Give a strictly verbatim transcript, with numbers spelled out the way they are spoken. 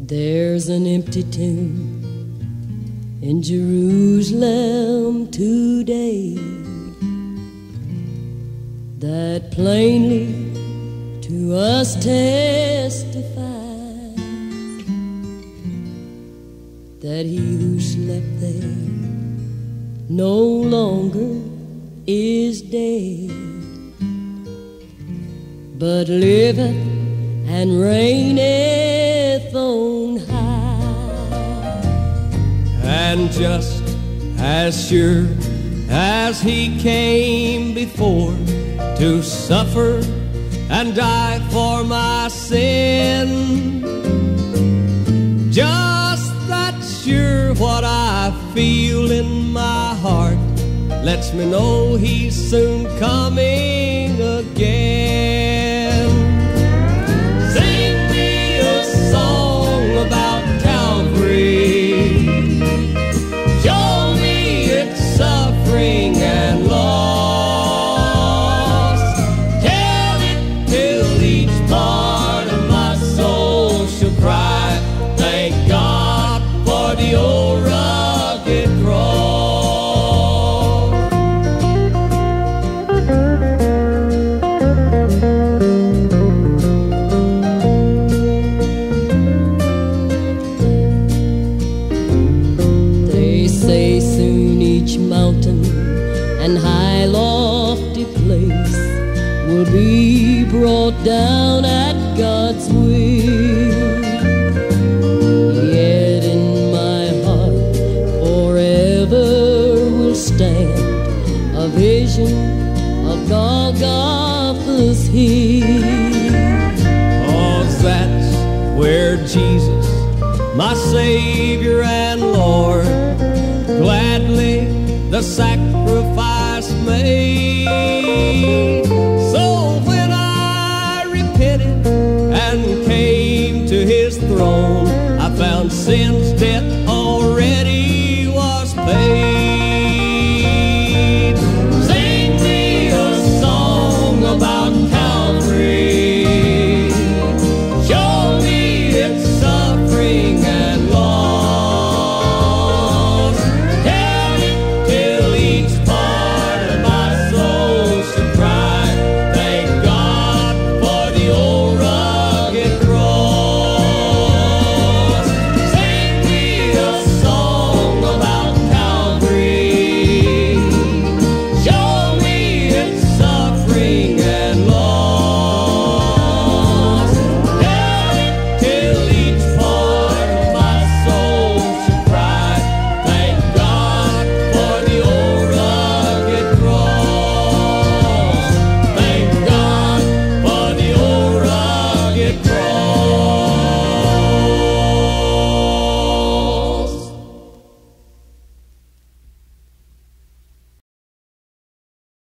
There's an empty tomb in Jerusalem today that plainly to us testifies that he who slept there no longer is dead, but liveth and reigneth on high. And just as sure as he came before to suffer and die for my sin, just that sure what I feel in my heart lets me know he's soon coming again. Sing me a song about Calvary, show me its suffering and loss, tell it till each part of my soul shall cry, thank God for the old rugged cross. They say soon each mountain and high lofty place will be brought down at God's will. Yet in my heart forever will stand a vision of Golgotha's hill. 'Cause that's where Jesus, my Savior and Lord, gladly the sacrifice made. So when I repented and came to his throne, I found sin's debt